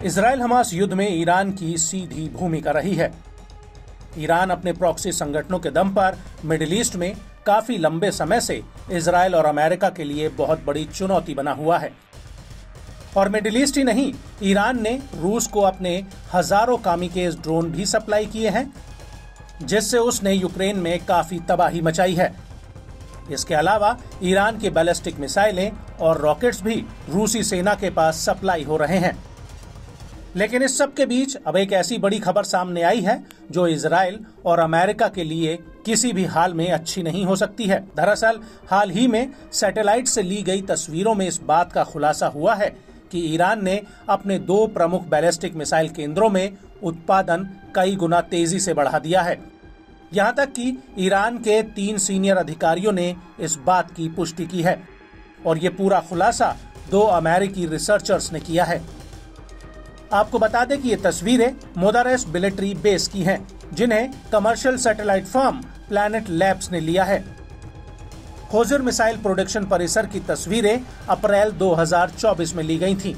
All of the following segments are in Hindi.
इजराइल हमास युद्ध में ईरान की सीधी भूमिका रही है। ईरान अपने प्रॉक्सी संगठनों के दम पर मिडिल ईस्ट में काफी लंबे समय से इजराइल और अमेरिका के लिए बहुत बड़ी चुनौती बना हुआ है। और मिडिल ईस्ट ही नहीं, ईरान ने रूस को अपने हजारों कामिकेज ड्रोन भी सप्लाई किए हैं, जिससे उसने यूक्रेन में काफी तबाही मचाई है। इसके अलावा ईरान के बैलिस्टिक मिसाइलें और रॉकेट्स भी रूसी सेना के पास सप्लाई हो रहे हैं। लेकिन इस सब के बीच अब एक ऐसी बड़ी खबर सामने आई है जो इजराइल और अमेरिका के लिए किसी भी हाल में अच्छी नहीं हो सकती है। दरअसल हाल ही में सैटेलाइट से ली गई तस्वीरों में इस बात का खुलासा हुआ है कि ईरान ने अपने 2 प्रमुख बैलिस्टिक मिसाइल केंद्रों में उत्पादन कई गुना तेजी से बढ़ा दिया है। यहाँ तक कि ईरान के 3 सीनियर अधिकारियों ने इस बात की पुष्टि की है और ये पूरा खुलासा 2 अमेरिकी रिसर्चर्स ने किया है। आपको बता दें कि ये तस्वीरें मोदारेस मिलिट्री बेस की हैं, जिन्हें commercial satellite firm Planet Labs ने लिया है। खोजिर मिसाइल प्रोडक्शन परिसर की तस्वीरें अप्रैल 2024 में ली गई थीं,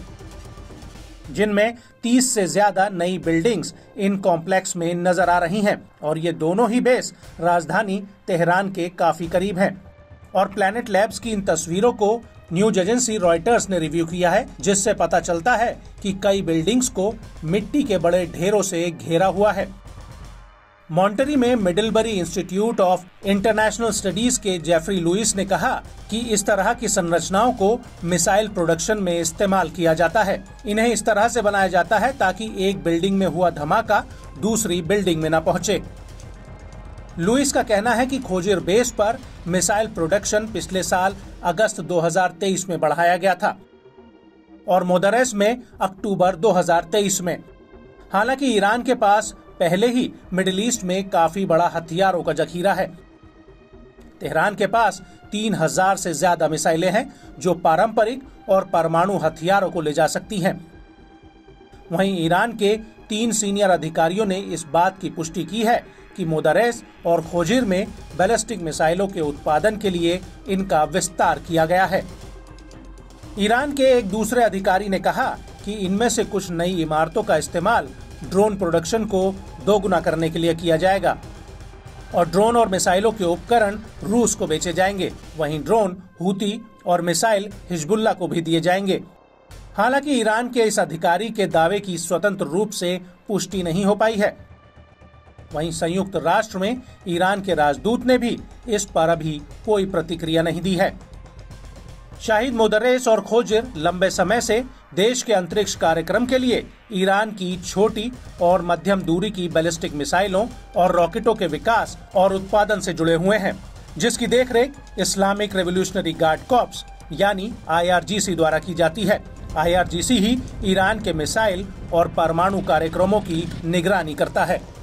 जिनमें 30 से ज्यादा नई बिल्डिंग्स इन कॉम्प्लेक्स में नजर आ रही हैं और ये दोनों ही बेस राजधानी तेहरान के काफी करीब हैं। और प्लैनेट लैब्स की इन तस्वीरों को न्यूज एजेंसी रॉयटर्स ने रिव्यू किया है, जिससे पता चलता है कि कई बिल्डिंग्स को मिट्टी के बड़े ढेरों से घेरा हुआ है। मॉन्टरी में Middlebury Institute of International Studies के जेफरी लुइस ने कहा कि इस तरह की संरचनाओं को मिसाइल प्रोडक्शन में इस्तेमाल किया जाता है। इन्हें इस तरह से बनाया जाता है ताकि एक बिल्डिंग में हुआ धमाका दूसरी बिल्डिंग में न पहुंचे। लुइस का कहना है कि खोजिर बेस पर मिसाइल प्रोडक्शन पिछले साल अगस्त 2023 में बढ़ाया गया था और मोदारेस में अक्टूबर 2023 में। हालांकि ईरान के पास पहले ही मिडिल ईस्ट में काफी बड़ा हथियारों का जखीरा है। तेहरान के पास 3000 से ज्यादा मिसाइलें हैं जो पारंपरिक और परमाणु हथियारों को ले जा सकती हैं। वहीं ईरान के 3 सीनियर अधिकारियों ने इस बात की पुष्टि की है कि मोदारेस और खोजिर में बैलिस्टिक मिसाइलों के उत्पादन के लिए इनका विस्तार किया गया है। ईरान के एक दूसरे अधिकारी ने कहा कि इनमें से कुछ नई इमारतों का इस्तेमाल ड्रोन प्रोडक्शन को 2 गुना करने के लिए किया जाएगा और ड्रोन और मिसाइलों के उपकरण रूस को बेचे जाएंगे। वहीं ड्रोन हूती और मिसाइल हिजबुल्लाह को भी दिए जाएंगे। हालांकि ईरान के इस अधिकारी के दावे की स्वतंत्र रूप से पुष्टि नहीं हो पाई है। वहीं संयुक्त राष्ट्र में ईरान के राजदूत ने भी इस पर अभी कोई प्रतिक्रिया नहीं दी है। शाहिद मोदारेस और खोजिर लंबे समय से देश के अंतरिक्ष कार्यक्रम के लिए ईरान की छोटी और मध्यम दूरी की बैलिस्टिक मिसाइलों और रॉकेटों के विकास और उत्पादन से जुड़े हुए हैं, जिसकी देखरेख इस्लामिक रेवोल्यूशनरी गार्ड कॉर्प्स यानी IRGC द्वारा की जाती है। IRGC ही ईरान के मिसाइल और परमाणु कार्यक्रमों की निगरानी करता है।